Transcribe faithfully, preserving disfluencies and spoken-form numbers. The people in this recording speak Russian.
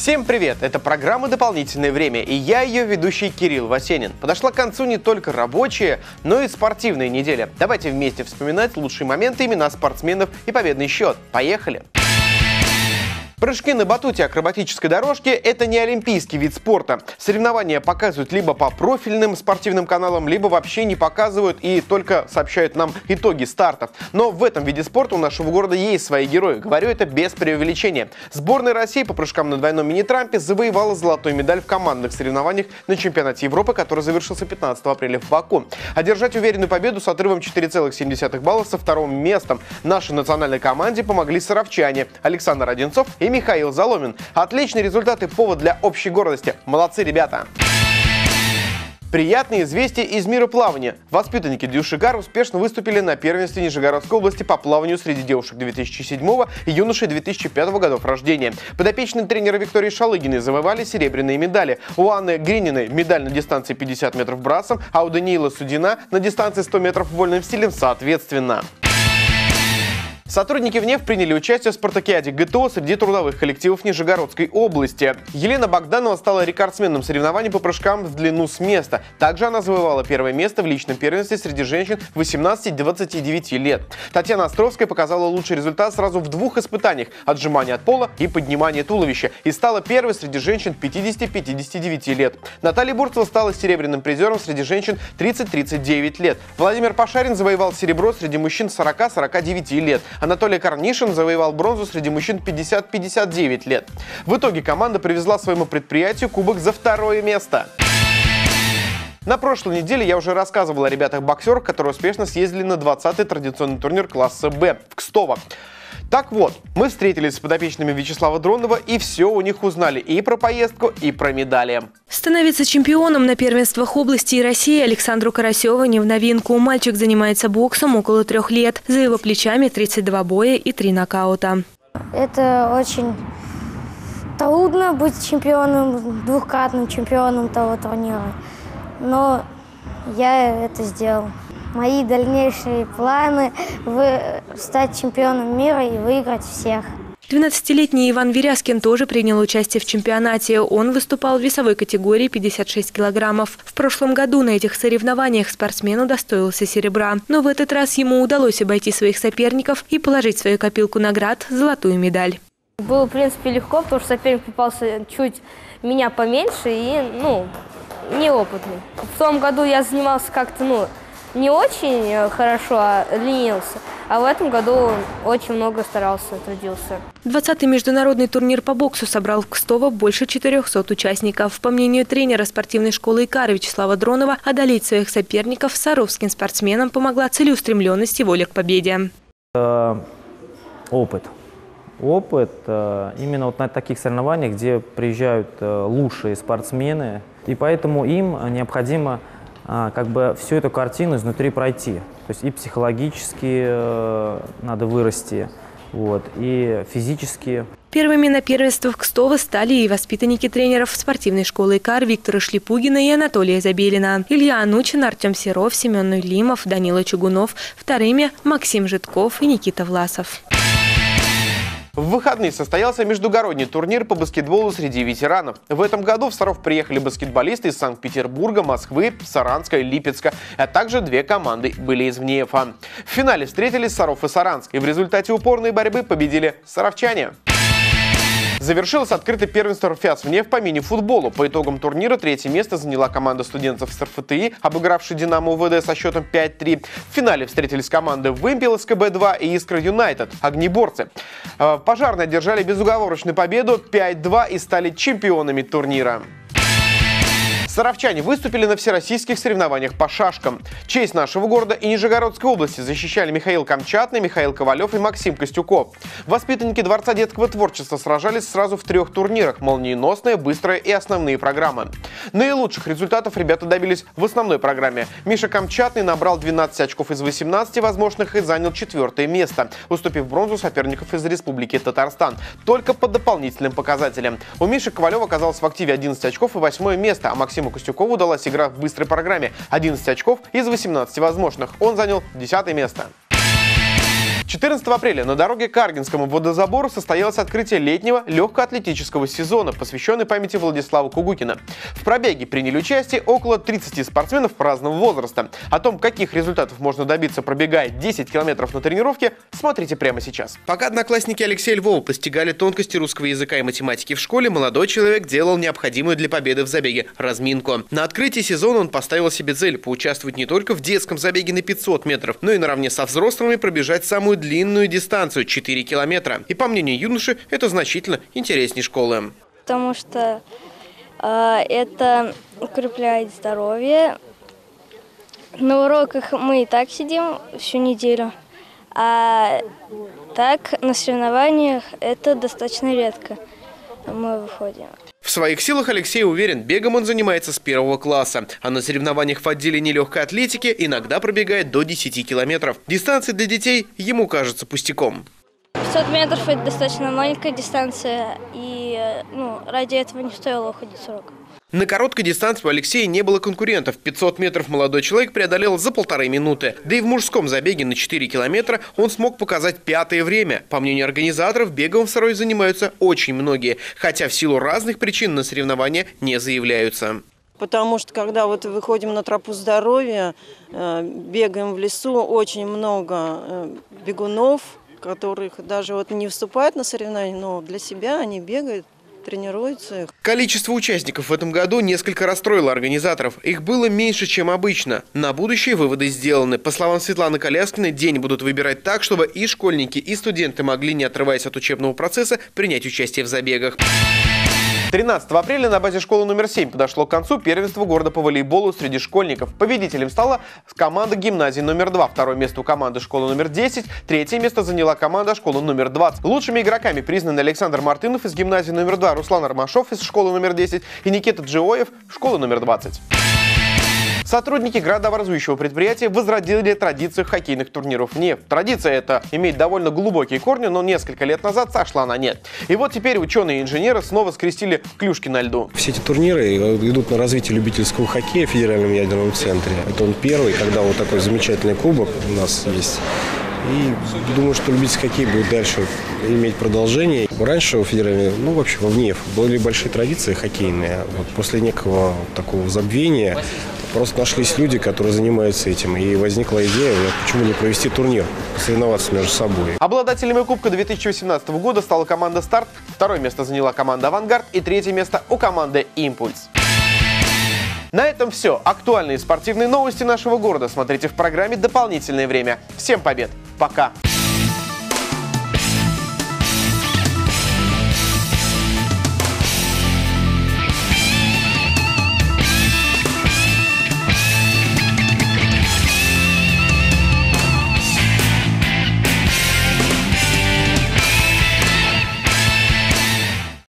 Всем привет! Это программа «Дополнительное время» и я ее ведущий Кирилл Васенин. Подошла к концу не только рабочая, но и спортивная неделя. Давайте вместе вспоминать лучшие моменты, имена спортсменов и победный счет. Поехали! Прыжки на батуте акробатической дорожке – это не олимпийский вид спорта. Соревнования показывают либо по профильным спортивным каналам, либо вообще не показывают и только сообщают нам итоги стартов. Но в этом виде спорта у нашего города есть свои герои. Говорю это без преувеличения. Сборная России по прыжкам на двойном мини-трампе завоевала золотую медаль в командных соревнованиях на чемпионате Европы, который завершился пятнадцатого апреля в Баку. Одержать уверенную победу с отрывом четыре целых семь десятых балла со вторым местом нашей национальной команде помогли саровчане Александр Одинцов и Михаил Заломин. Отличные результаты, повод для общей гордости. Молодцы, ребята! Приятные известия из мира плавания. Воспитанники Дюшигар успешно выступили на первенстве Нижегородской области по плаванию среди девушек две тысячи седьмого и юношей две тысячи пятого годов рождения. Подопечные тренера Виктории Шалыгиной завоевали серебряные медали. У Анны Грининой медаль на дистанции пятьдесят метров брасом, а у Даниила Судина на дистанции сто метров вольным стилем соответственно. Сотрудники ВНЕФ приняли участие в спартакиаде ГТО среди трудовых коллективов Нижегородской области. Елена Богданова стала рекордсменом соревнований по прыжкам в длину с места. Также она завоевала первое место в личном первенстве среди женщин восемнадцати-двадцати девяти лет. Татьяна Островская показала лучший результат сразу в двух испытаниях – отжимание от пола и поднимание туловища, и стала первой среди женщин пятидесяти-пятидесяти девяти лет. Наталья Бурцева стала серебряным призером среди женщин тридцати-тридцати девяти лет. Владимир Пашарин завоевал серебро среди мужчин сорока-сорока девяти лет. Анатолий Корнишин завоевал бронзу среди мужчин пятидесяти-пятидесяти девяти лет. В итоге команда привезла своему предприятию кубок за второе место. На прошлой неделе я уже рассказывал о ребятах-боксерах, которые успешно съездили на двадцатый традиционный турнир класса Б в Кстово. Так вот, мы встретились с подопечными Вячеслава Дронова и все у них узнали и про поездку, и про медали. Становиться чемпионом на первенствах области и России Александру Карасеву не в новинку. Мальчик занимается боксом около трех лет. За его плечами тридцать два боя и три нокаута. Это очень трудно быть чемпионом, двукратным чемпионом того турнира. Но я это сделал. Мои дальнейшие планы – стать чемпионом мира и выиграть всех. двенадцатилетний Иван Веряскин тоже принял участие в чемпионате. Он выступал в весовой категории пятьдесят шесть килограммов. В прошлом году на этих соревнованиях спортсмен удостоился серебра. Но в этот раз ему удалось обойти своих соперников и положить в свою копилку наград золотую медаль. Было, в принципе, легко, потому что соперник попался чуть меня поменьше и, ну, неопытный. В том году я занимался как-то, ну, не очень хорошо, а ленился. А в этом году очень много старался, трудился. двадцатый международный турнир по боксу собрал в Кстово больше четырехсот участников. По мнению тренера спортивной школы ИКАР Вячеслава Дронова, одолеть своих соперников саровским спортсменам помогла целеустремленность и воля к победе. Опыт. Опыт именно вот на таких соревнованиях, где приезжают лучшие спортсмены. И поэтому им необходимо как бы всю эту картину изнутри пройти. То есть и психологически э, надо вырасти, вот, и физически. Первыми на первенствах Кстово стали и воспитанники тренеров спортивной школы ИКАР Виктора Шлипугина и Анатолия Забелина. Илья Анучин, Артем Серов, Семен Нуйлимов, Данила Чугунов. Вторыми Максим Житков и Никита Власов. В выходные состоялся междугородний турнир по баскетболу среди ветеранов. В этом году в Саров приехали баскетболисты из Санкт-Петербурга, Москвы, Саранска и Липецка, а также две команды были из ВНЕФа. В финале встретились Саров и Саранск, и в результате упорной борьбы победили саровчане. Завершилось открытое первенство РФЯС ВНЕФ по мини-футболу. По итогам турнира третье место заняла команда студентов с РФТИ, обыгравшая Динамо УВД со счетом пять три. В финале встретились команды Вымпел СКБ два и Искра Юнайтед, огнеборцы. Пожарные одержали безоговорочную победу пять два и стали чемпионами турнира. Саровчане выступили на всероссийских соревнованиях по шашкам. Честь нашего города и Нижегородской области защищали Михаил Камчатный, Михаил Ковалев и Максим Костюков. Воспитанники Дворца детского творчества сражались сразу в трех турнирах – молниеносная, быстрая и основные программы. Наилучших результатов ребята добились в основной программе. Миша Камчатный набрал двенадцать очков из восемнадцати возможных и занял четвертое место, уступив бронзу соперников из Республики Татарстан, только по дополнительным показателям. У Миши Ковалева оказалось в активе одиннадцать очков и восьмое место, а Максиму Костюкову удалась игра в быстрой программе – одиннадцать очков из восемнадцати возможных. Он занял десятое место. четырнадцатого апреля на дороге к Аргинскому водозабору состоялось открытие летнего легкоатлетического сезона, посвященный памяти Владислава Кугукина. В пробеге приняли участие около тридцати спортсменов разного возраста. О том, каких результатов можно добиться, пробегая десять километров на тренировке, смотрите прямо сейчас. Пока одноклассники Алексея Львова постигали тонкости русского языка и математики в школе, молодой человек делал необходимую для победы в забеге разминку. На открытии сезона он поставил себе цель поучаствовать не только в детском забеге на пятьсот метров, но и наравне со взрослыми пробежать самую длинную дистанцию – четыре километра. И по мнению юноши, это значительно интереснее школы. Потому что э, это укрепляет здоровье. На уроках мы и так сидим всю неделю, а так на соревнованиях это достаточно редко мы выходим. В своих силах Алексей уверен, бегом он занимается с первого класса, а на соревнованиях в отделении легкой атлетики иногда пробегает до десяти километров. Дистанция для детей ему кажется пустяком. пятьсот метров – это достаточно маленькая дистанция, и ну, ради этого не стоило уходить с урока. На короткой дистанции у Алексея не было конкурентов. пятьсот метров молодой человек преодолел за полторы минуты. Да и в мужском забеге на четыре километра он смог показать пятое время. По мнению организаторов, бегом в Сарове занимаются очень многие, хотя в силу разных причин на соревнования не заявляются. Потому что когда вот выходим на тропу здоровья, бегаем в лесу, очень много бегунов, которых даже вот не вступают на соревнования, но для себя они бегают, тренируются. Количество участников в этом году несколько расстроило организаторов. Их было меньше, чем обычно. На будущее выводы сделаны. По словам Светланы Коляскиной, день будут выбирать так, чтобы и школьники, и студенты могли, не отрываясь от учебного процесса, принять участие в забегах. тринадцатого апреля на базе школы номер семь подошло к концу первенство города по волейболу среди школьников. Победителем стала команда гимназии номер два. Второе место у команды школы номер десять. Третье место заняла команда школы номер двадцать. Лучшими игроками признаны Александр Мартынов из гимназии номер два, Руслан Армашов из школы номер десять и Никита Джиоев школы номер двадцать. Сотрудники градообразующего предприятия возродили традицию хоккейных турниров «Нефть». Традиция эта имеет довольно глубокие корни, но несколько лет назад сошла на нет. И вот теперь ученые и инженеры снова скрестили клюшки на льду. Все эти турниры идут на развитие любительского хоккея в Федеральном ядерном центре. Это он первый, когда вот такой замечательный кубок у нас есть. И думаю, что любительский хоккей будет дальше иметь продолжение. Раньше у федеральной, ну вообще во ВНЕФ были большие традиции хоккейные. Вот после некого такого забвения просто нашлись люди, которые занимаются этим. И возникла идея, почему не провести турнир, соревноваться между собой. Обладателями Кубка две тысячи восемнадцатого года стала команда «Старт», второе место заняла команда «Авангард» и третье место у команды «Импульс». На этом все. Актуальные спортивные новости нашего города смотрите в программе «Дополнительное время». Всем побед! Пока!